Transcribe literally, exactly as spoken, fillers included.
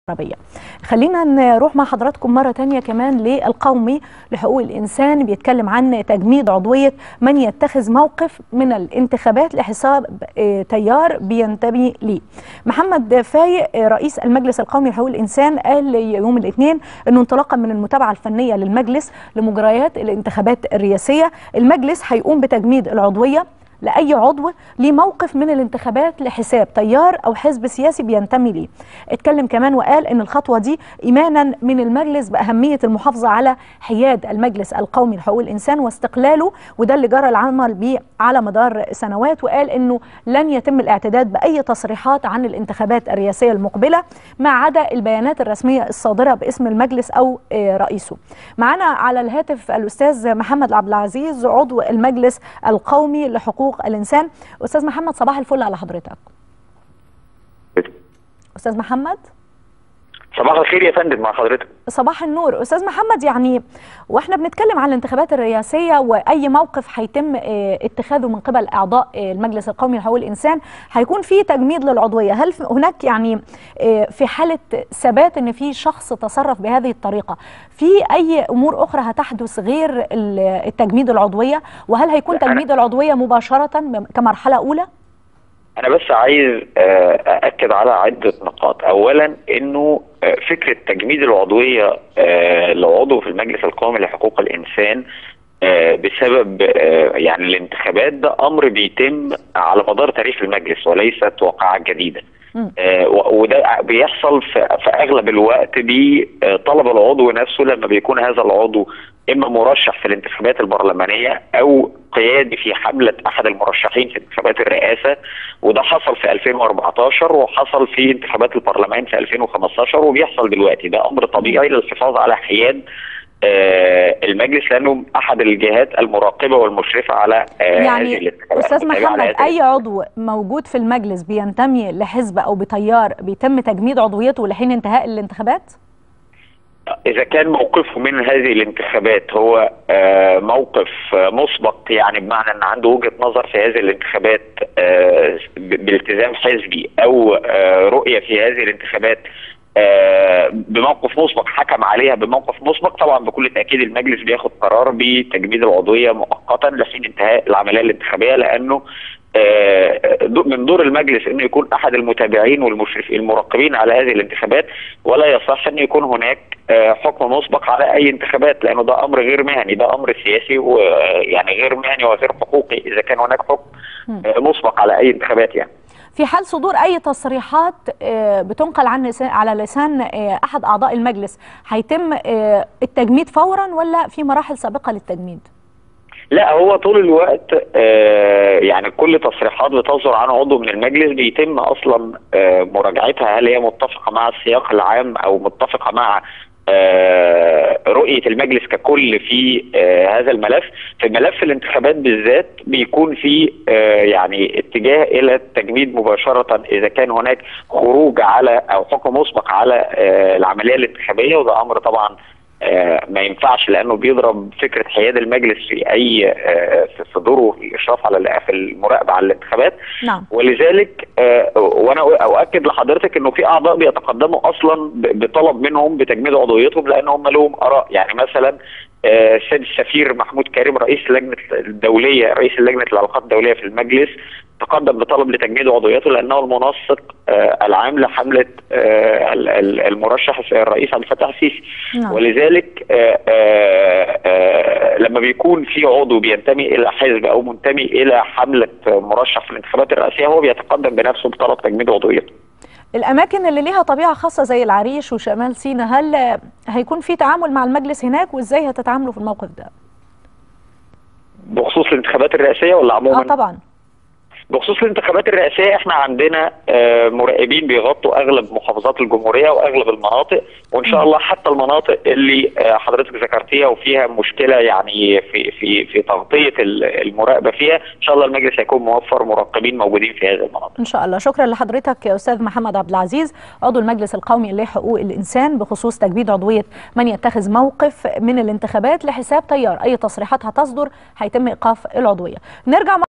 العربية. خلينا نروح مع حضراتكم مرة تانية كمان للقومي لحقوق الإنسان، بيتكلم عن تجميد عضوية من يتخذ موقف من الانتخابات لحساب تيار بينتمي ليه. محمد فايق رئيس المجلس القومي لحقوق الإنسان قال يوم الاثنين أنه انطلاقا من المتابعة الفنية للمجلس لمجريات الانتخابات الرئاسية، المجلس هيقوم بتجميد العضوية لأي عضو ليه موقف من الانتخابات لحساب تيار أو حزب سياسي بينتمي ليه. اتكلم كمان وقال إن الخطوة دي إيمانا من المجلس بأهمية المحافظة على حياد المجلس القومي لحقوق الإنسان واستقلاله، وده اللي جرى العمل بيه على مدار سنوات، وقال إنه لن يتم الاعتداد بأي تصريحات عن الانتخابات الرئاسية المقبلة ما عدا البيانات الرسمية الصادرة باسم المجلس أو رئيسه. معنا على الهاتف الأستاذ محمد عبد العزيز عضو المجلس القومي لحقوق الإنسان. أستاذ محمد صباح الفل على حضرتك. أستاذ محمد صباح الخير يا فندم مع حضرتك. صباح النور. أستاذ محمد، يعني واحنا بنتكلم عن الانتخابات الرئاسية وأي موقف هيتم اتخاذه من قبل أعضاء المجلس القومي لحقوق الإنسان هيكون في تجميد للعضوية، هل هناك يعني في حالة ثبات أن في شخص تصرف بهذه الطريقة في أي أمور أخرى هتحدث غير التجميد العضوية، وهل هيكون تجميد العضوية مباشرة كمرحلة أولى؟ أنا بس عايز أأكد على عدة نقاط. أولا إنه فكرة تجميد العضوية لعضو في المجلس القومي لحقوق الإنسان بسبب يعني الانتخابات ده أمر بيتم على مدار تاريخ المجلس وليست واقعة جديدة. وده بيحصل في أغلب الوقت بطلب العضو نفسه لما بيكون هذا العضو إما مرشح في الانتخابات البرلمانية أو قيادي في حملة أحد المرشحين في انتخابات الرئاسة، وده حصل في ألفين وأربعتاشر وحصل في انتخابات البرلمان في ألفين وخمستاشر وبيحصل دلوقتي. ده أمر طبيعي للحفاظ على حياد المجلس لأنه أحد الجهات المراقبة والمشرفة على يعني هذه الانتخابات. أستاذ محمد، أي عضو موجود في المجلس بينتمي لحزب أو بتيار بيتم تجميد عضويته لحين انتهاء الانتخابات؟ إذا كان موقفه من هذه الانتخابات هو موقف مسبق، يعني بمعنى أن عنده وجهة نظر في هذه الانتخابات بالتزام حزبي أو رؤية في هذه الانتخابات بموقف مسبق حكم عليها بموقف مسبق، طبعا بكل تأكيد المجلس بياخد قرار بتجميد العضوية مؤقتا لحين انتهاء العملية الانتخابية، لأنه من دور المجلس انه يكون احد المتابعين والمشرفين المراقبين على هذه الانتخابات، ولا يصح ان يكون هناك حكم مسبق على اي انتخابات، لانه ده امر غير مهني، ده امر سياسي ويعني غير مهني وغير حقوقي اذا كان هناك حكم مسبق على اي انتخابات. يعني في حال صدور اي تصريحات بتنقل عن لسان على لسان احد اعضاء المجلس هيتم التجميد فورا ولا في مراحل سابقه للتجميد؟ لا، هو طول الوقت آه يعني كل تصريحات بتصدر عن عضو من المجلس بيتم اصلا آه مراجعتها، هل هي متفقه مع السياق العام او متفقه مع آه رؤيه المجلس ككل في آه هذا الملف. في ملف الانتخابات بالذات بيكون في آه يعني اتجاه الى التجميد مباشره اذا كان هناك خروج على او حكم مسبق على آه العمليه الانتخابيه، وده امر طبعا آه ما ينفعش لانه بيضرب فكره حياد المجلس في اي آه في دوره في الاشراف على في المراقبه على الانتخابات. نعم. ولذلك آه وانا اؤكد لحضرتك انه في اعضاء بيتقدموا اصلا بطلب منهم بتجميد عضويتهم لان هم لهم اراء. يعني مثلا السيد السفير محمود كريم رئيس اللجنه الدوليه رئيس لجنه العلاقات الدوليه في المجلس تقدم بطلب لتجميد عضويته لانه المنسق آه العام لحمله آه المرشح الرئيس عبد الفتاح السيسي. نعم. ولذلك آه آه آه لما بيكون في عضو بينتمي الى حزب او منتمي الى حمله مرشح في الانتخابات الرئاسيه هو بيتقدم بنفسه بطلب تجميد عضويته. الاماكن اللي ليها طبيعه خاصه زي العريش وشمال سيناء، هل هيكون في تعامل مع المجلس هناك وازاي هتتعاملوا في الموقف ده؟ بخصوص الانتخابات الرئاسيه ولا عموما؟ اه طبعا. بخصوص الانتخابات الرئاسيه احنا عندنا مراقبين بيغطوا اغلب محافظات الجمهوريه واغلب المناطق، وان شاء الله حتى المناطق اللي حضرتك ذكرتيها وفيها مشكله يعني في في في تغطيه المراقبه فيها، ان شاء الله المجلس هيكون موفر مراقبين موجودين في هذه المناطق. ان شاء الله. شكرا لحضرتك يا استاذ محمد عبد العزيز عضو المجلس القومي لحقوق الانسان بخصوص تجميد عضويه من يتخذ موقف من الانتخابات لحساب تيار. اي تصريحات هتصدر هيتم ايقاف العضويه. نرجع